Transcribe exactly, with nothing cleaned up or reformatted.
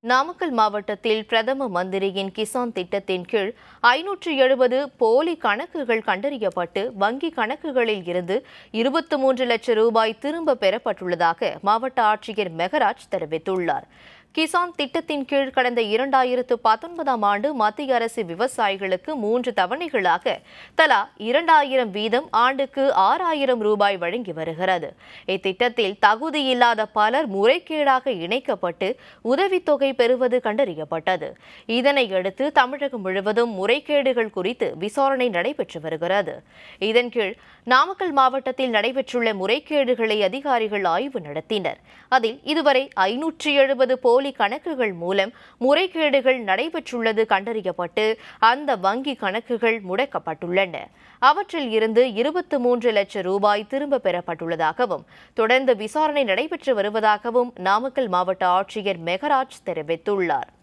நாமக்கல் மாவட்டத்தில் பிரதம மந்திரியின் கிசான் திட்டத்தின் கீழ் ஐநூற்று எழுபது போலி கணக்குகள் கண்டறியப்பட்டு வங்கி கணக்குகளில் இருந்து இருபத்தி மூன்று லட்சம் ரூபாய் திரும்ப பெறப்பட்டுள்ளதாக மாவட்ட ஆட்சியர் மெகராஜ் தெரிவித்துள்ளார். கிசான் திட்டத்தின் கீழ் கடந்த இரண்டாயிரத்து பத்தொன்பதாம் ஆண்டு மத்திய அரசு விவசாயிகளுக்கு மூன்று தவணைகளாக தலா இரண்டாயிரம் வீதம் ஆண்டுக்கு ஆறாயிரம் ரூபாய் வழங்கி வருகிறது. இத்திட்டத்தில் தகுதியில்லாத பலர் முறைகேடாக இணைக்கப்பட்டு உதவித்தொகை பெறுவது கண்டறியப்பட்டது. இதனையடுத்து தமிழகம் முழுவதும் முறைகேடுகள் குறித்து விசாரணை நடைபெற்று வருகிறது. இதன் கீழ் நாமக்கல் மாவட்டத்தில் நடைபெற்றுள்ள முறைகேடுகளை அதிகாரிகள் ஆய்வு நடத்தினர். அதில் இதுவரை ஐநூற்று எழுபது போலி கணக்குகள் மூலம் முறைகேடுகள் நடைபெற்றுள்ளது கண்டறியப்பட்டு அந்த வங்கி கணக்குகள் முடக்கப்பட்டுள்ளன. அவற்றில் இருந்து இருபத்தி மூன்று லட்சம் ரூபாய் திரும்ப பெறப்பட்டுள்ளதாகவும் தொடர்ந்து விசாரணை நடைபெற்று வருவதாகவும் நாமக்கல் மாவட்ட ஆட்சியர் மெகராஜ் தெரிவித்துள்ளார்.